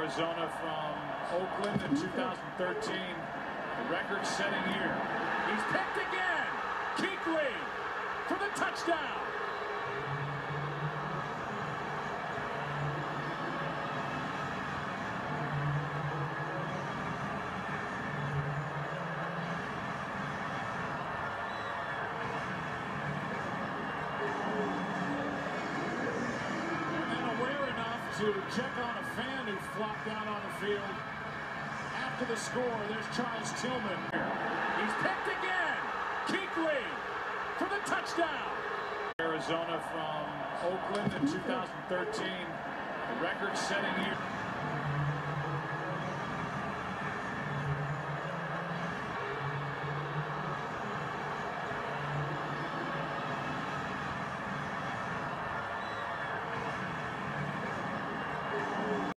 Arizona from Oakland in 2013, a record-setting year. He's picked again. Kuechly for the touchdown. To check on a fan who flopped down on the field. After the score, there's Charles Tillman. He's picked again. Kuechly for the touchdown. Arizona from Oakland in 2013, a record-setting year.